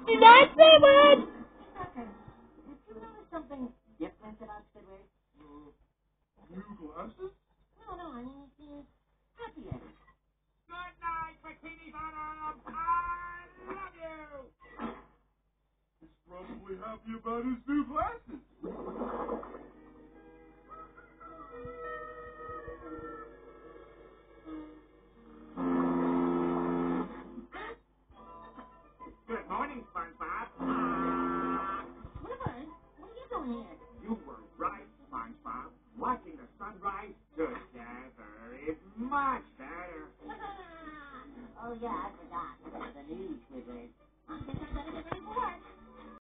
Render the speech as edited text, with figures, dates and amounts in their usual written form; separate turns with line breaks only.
That's it, man.
Did you notice something different about Squidward?
New glasses?
No, I mean, he's happier.
Good night, Bikini Bottom. I love you.
He's probably happy about his new glasses.